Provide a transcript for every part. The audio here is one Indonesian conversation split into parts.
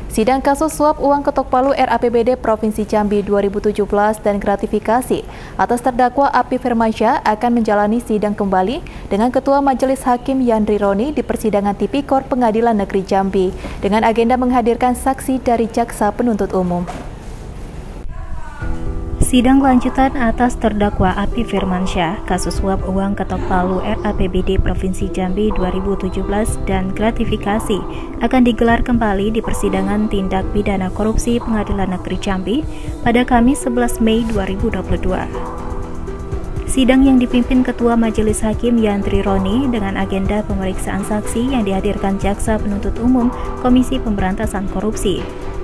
Sidang kasus suap uang ketok palu RAPBD Provinsi Jambi 2017 dan gratifikasi atas terdakwa Api Firmansyah akan menjalani sidang kembali dengan Ketua Majelis Hakim Yandri Roni di persidangan Tipikor Pengadilan Negeri Jambi dengan agenda menghadirkan saksi dari Jaksa Penuntut Umum. Sidang lanjutan atas terdakwa Api Firmansyah kasus suap uang ketok palu RAPBD Provinsi Jambi 2017 dan gratifikasi akan digelar kembali di persidangan tindak pidana korupsi Pengadilan Negeri Jambi pada Kamis 11 Mei 2022. Sidang yang dipimpin Ketua Majelis Hakim Yandri Roni dengan agenda pemeriksaan saksi yang dihadirkan Jaksa Penuntut Umum Komisi Pemberantasan Korupsi.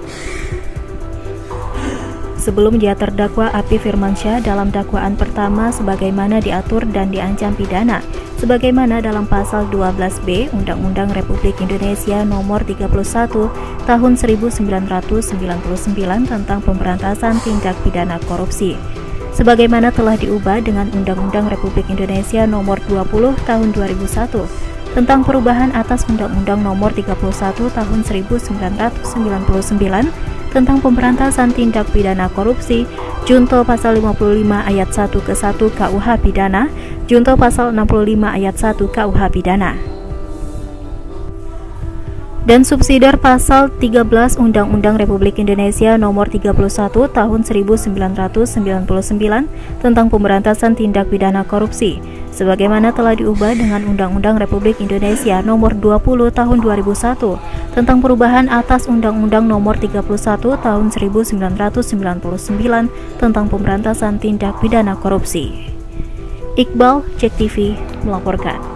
Sebelumnya terdakwa Api Firmansyah dalam dakwaan pertama sebagaimana diatur dan diancam pidana sebagaimana dalam pasal 12B Undang-Undang Republik Indonesia Nomor 31 Tahun 1999 tentang pemberantasan tindak pidana korupsi sebagaimana telah diubah dengan Undang-Undang Republik Indonesia Nomor 20 Tahun 2001 tentang perubahan atas Undang-Undang Nomor 31 Tahun 1999 tentang pemberantasan tindak pidana korupsi, Junto Pasal 55 Ayat 1 ke 1 KUH Pidana, Junto Pasal 65 Ayat 1 KUH Pidana. Dan subsidiar Pasal 13 Undang-Undang Republik Indonesia Nomor 31 Tahun 1999 tentang pemberantasan tindak pidana korupsi, sebagaimana telah diubah dengan Undang-Undang Republik Indonesia Nomor 20 Tahun 2001 tentang perubahan atas Undang-Undang Nomor 31 Tahun 1999 tentang pemberantasan tindak pidana korupsi. Iqbal, JEK TV melaporkan.